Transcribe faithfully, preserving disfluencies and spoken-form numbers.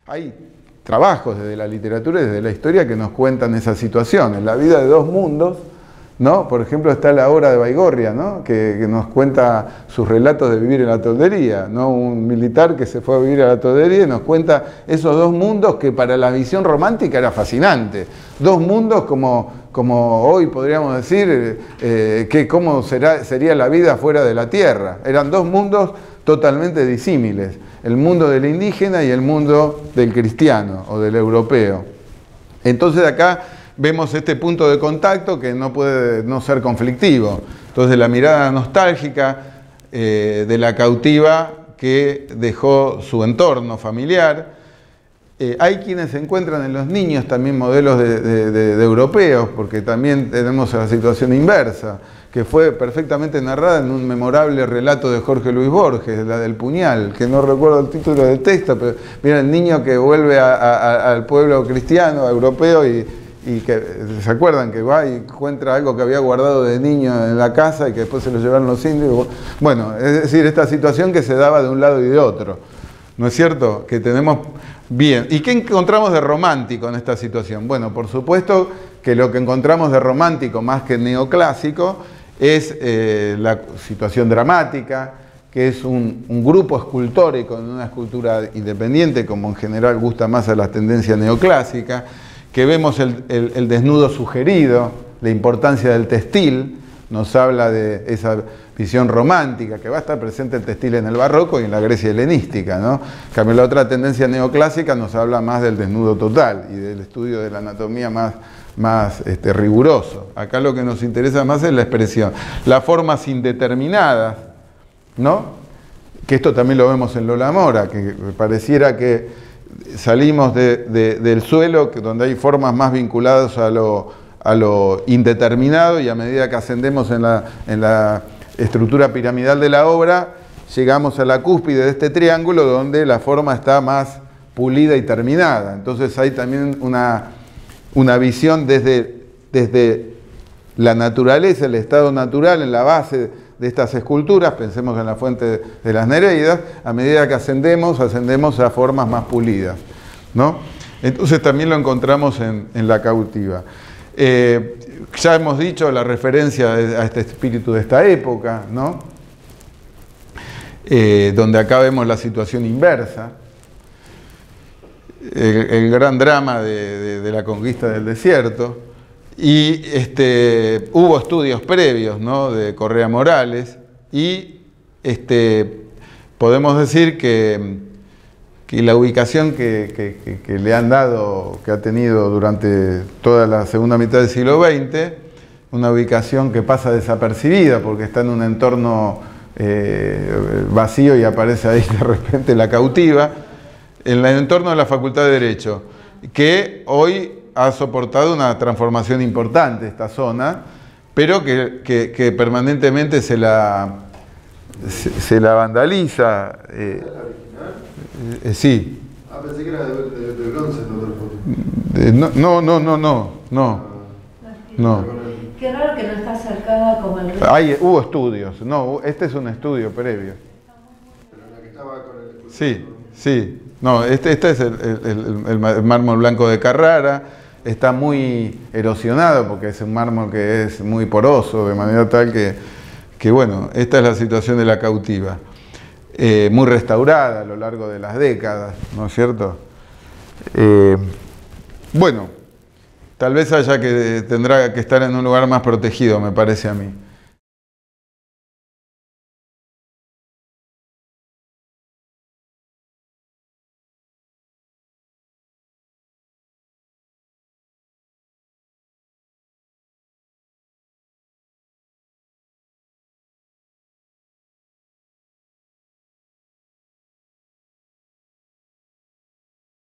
Hay trabajos desde la literatura y desde la historia que nos cuentan esas situaciones. La vida de dos mundos, ¿no? Por ejemplo, está la obra de Baigorria, ¿no? que, que nos cuenta sus relatos de vivir en la toldería, ¿no? Un militar que se fue a vivir a la toldería y nos cuenta esos dos mundos que para la visión romántica era fascinante. Dos mundos como, como hoy podríamos decir, eh, que cómo será, sería la vida fuera de la tierra. Eran dos mundos totalmente disímiles, el mundo del indígena y el mundo del cristiano o del europeo. Entonces acá vemos este punto de contacto que no puede no ser conflictivo. Entonces la mirada nostálgica eh, de la cautiva que dejó su entorno familiar. Eh, hay quienes encuentran en los niños también modelos de, de, de, de europeos, porque también tenemos la situación inversa, que fue perfectamente narrada en un memorable relato de Jorge Luis Borges, la del puñal, que no recuerdo el título del texto, pero mira el niño que vuelve a, a, al pueblo cristiano, europeo, y, y que se acuerdan que va y encuentra algo que había guardado de niño en la casa y que después se lo llevaron los indios. Bueno, es decir, esta situación que se daba de un lado y de otro, ¿no es cierto? Que tenemos bien. ¿Y qué encontramos de romántico en esta situación? Bueno, por supuesto que lo que encontramos de romántico más que neoclásico es eh, la situación dramática, que es un, un grupo escultórico en una escultura independiente, como en general gusta más a las tendencias neoclásicas, que vemos el, el, el desnudo sugerido, la importancia del textil, nos habla de esa visión romántica, que va a estar presente el textil en el barroco y en la Grecia helenística, ¿no? En cambio, la otra tendencia neoclásica nos habla más del desnudo total y del estudio de la anatomía más más este, riguroso. Acá lo que nos interesa más es la expresión. Las formas indeterminadas, ¿no? Que esto también lo vemos en Lola Mora, que pareciera que salimos de, de, del suelo, que donde hay formas más vinculadas a lo, a lo indeterminado, y a medida que ascendemos en la, en la estructura piramidal de la obra, llegamos a la cúspide de este triángulo donde la forma está más pulida y terminada. Entonces hay también una una visión desde, desde la naturaleza, el estado natural en la base de estas esculturas, pensemos en la fuente de las Nereidas, a medida que ascendemos, ascendemos a formas más pulidas, ¿no? Entonces también lo encontramos en, en la cautiva. Eh, ya hemos dicho la referencia a este espíritu de esta época, ¿no? Eh, donde acá vemos la situación inversa. El, el gran drama de, de, de la conquista del desierto, y este, hubo estudios previos, ¿no? De Correa Morales, y este, podemos decir que, que la ubicación que, que, que, que le han dado, que ha tenido durante toda la segunda mitad del siglo veinte, una ubicación que pasa desapercibida porque está en un entorno eh, vacío y aparece ahí de repente la cautiva, en el entorno de la Facultad de Derecho, que hoy ha soportado una transformación importante esta zona, pero que, que, que permanentemente se la, se, se la vandaliza. Eh, ¿Es la original? Eh, sí. Ah, pensé que era de, de, de bronce en otra foto. No, no, no, no, no, no. Qué raro que no está cercada como el... Hay, hubo estudios, no, este es un estudio previo. Pero la que estaba con el... Sí, sí. No, este, este es el, el, el, el mármol blanco de Carrara, está muy erosionado porque es un mármol que es muy poroso, de manera tal que, que bueno, esta es la situación de la cautiva. Eh, muy restaurada a lo largo de las décadas, ¿no es cierto? Eh, bueno, tal vez haya que, tendrá que estar en un lugar más protegido, me parece a mí.